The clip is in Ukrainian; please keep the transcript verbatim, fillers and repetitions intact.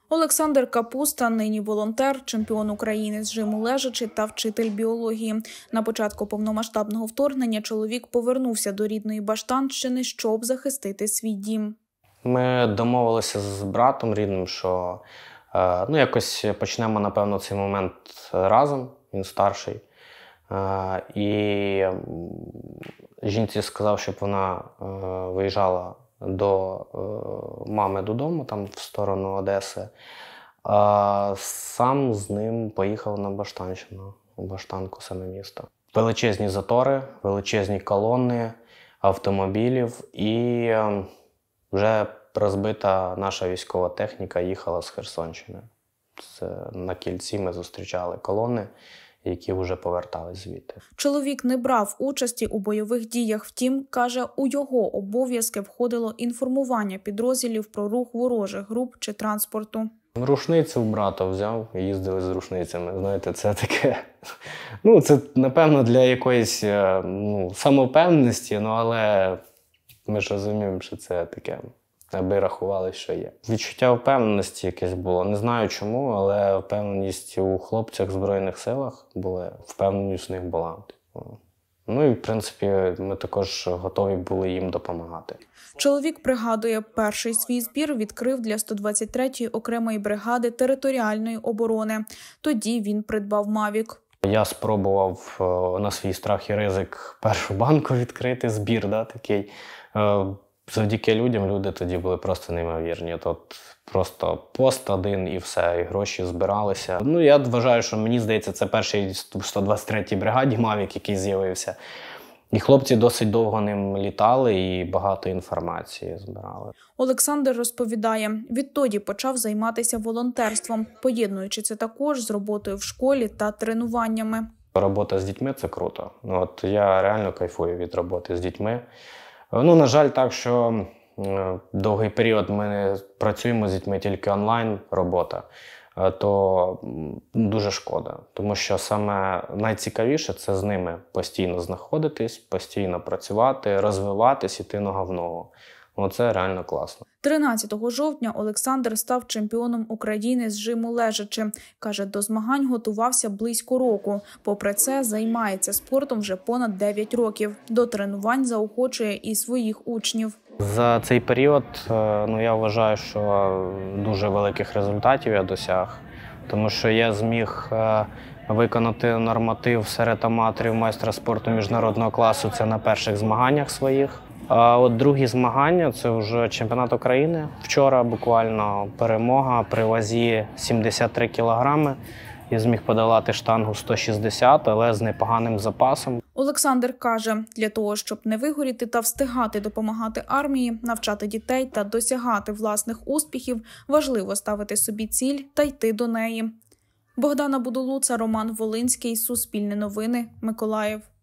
Олександр Капуста – нині волонтер, чемпіон України з жиму лежачи та вчитель біології. На початку повномасштабного вторгнення чоловік повернувся до рідної Баштанщини, щоб захистити свій дім. Ми домовилися з братом рідним, що е, ну, якось почнемо, напевно, цей момент разом, він старший. Е, і жінці сказав, щоб вона е, виїжджала до е, мами додому, там в сторону Одеси. А сам з ним поїхав на Баштанщину, у Баштанку, саме місто. Величезні затори, величезні колони автомобілів і е, вже розбита наша військова техніка їхала з Херсонщини. Це на кільці ми зустрічали колони, які вже повертались звідти. Чоловік не брав участі у бойових діях, втім, каже, у його обов'язки входило інформування підрозділів про рух ворожих груп чи транспорту. Рушницю у брата взяв, їздили з рушницями. Знаєте, це таке, ну, це, напевно, для якоїсь ну, самовпевненості, ну, але ми ж розуміємо, що це таке, аби рахували, що є. Відчуття впевненості якесь було. Не знаю чому, але впевненість у хлопцях в Збройних силах була, впевненість в них була. Ну і, в принципі, ми також готові були їм допомагати. Чоловік пригадує, перший свій збір відкрив для сто двадцять третьої окремої бригади територіальної оборони. Тоді він придбав «Мавік». Я спробував на свій страх і ризик першу банку відкрити, збір, да, такий. Завдяки людям, люди тоді були просто неймовірні. Тут просто пост один і все, і гроші збиралися. Ну, я вважаю, що, мені здається, це перший в сто двадцять третій бригаді «Мавік», який з'явився. І хлопці досить довго ним літали і багато інформації збирали. Олександр розповідає, відтоді почав займатися волонтерством, поєднуючи це також з роботою в школі та тренуваннями. Робота з дітьми – це круто. От я реально кайфую від роботи з дітьми. Ну, на жаль, так, що довгий період ми працюємо з дітьми тільки онлайн робота, то дуже шкода. Тому що саме найцікавіше – це з ними постійно знаходитись, постійно працювати, розвиватись, іти нога в ногу. Оце реально класно. тринадцятого жовтня Олександр став чемпіоном України з жиму лежачи. Каже, до змагань готувався близько року. Попри це, займається спортом вже понад дев'ять років. До тренувань заохочує і своїх учнів. За цей період, ну, я вважаю, що дуже великих результатів я досяг. Тому що я зміг виконати норматив серед аматорів майстра спорту міжнародного класу. Це на перших змаганнях своїх. А от другі змагання – це вже чемпіонат України. Вчора буквально перемога при вазі сімдесят три кілограми. Я зміг подолати штангу сто шістдесят, але з непоганим запасом. Олександр каже, для того, щоб не вигоріти та встигати допомагати армії, навчати дітей та досягати власних успіхів, важливо ставити собі ціль та йти до неї. Богдана Будулуца, Роман Волинський, Суспільне новини, Миколаїв.